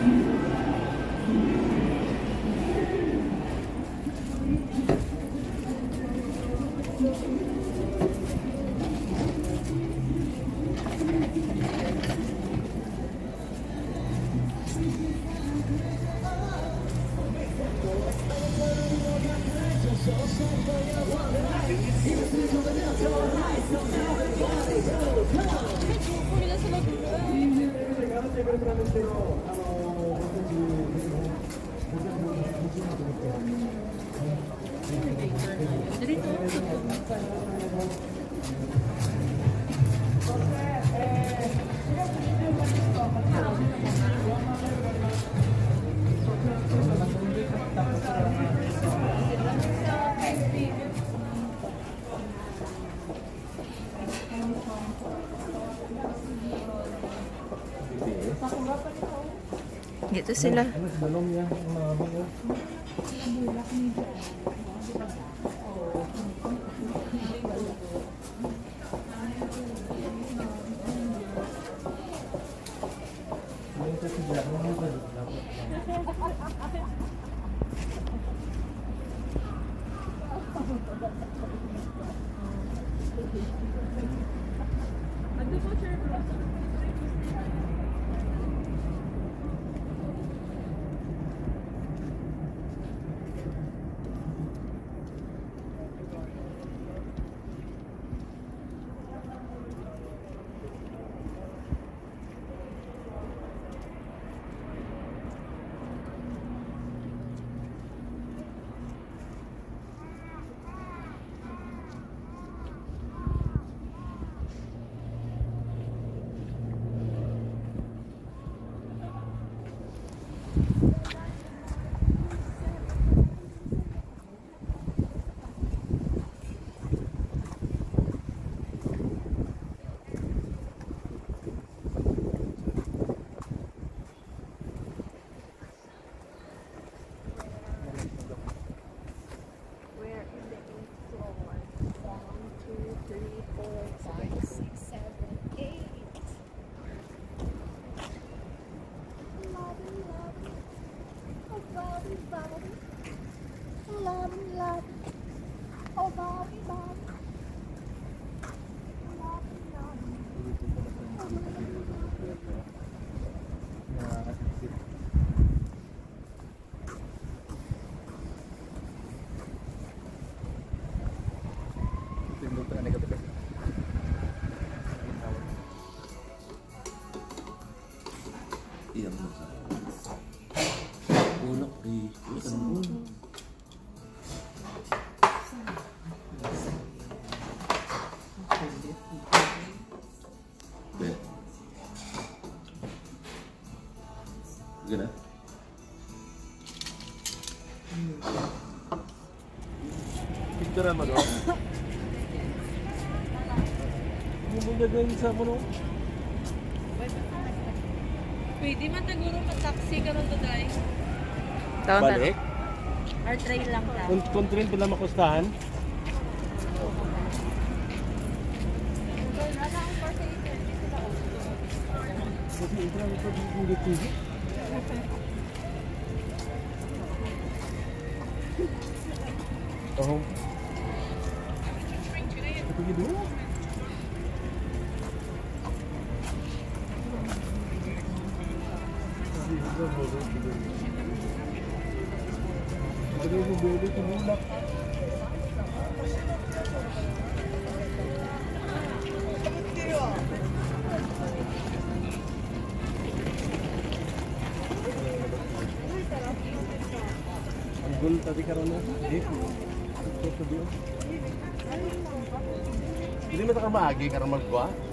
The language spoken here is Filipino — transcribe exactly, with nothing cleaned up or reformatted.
Gitu sila. Gana? Picture mo doon? Ano mo gagawin sa mo? Pwede man taguro pa-taxi karon to dai. Balik? Or try lang lang. Kung kung train pala makustahan? Kasi ito ang ito yung dito. Oh. Ito gitu. Ito yung bebe tumulak. Gul tadi karena eh itu tuh dia. Jadi mata ka maagi karena magwa.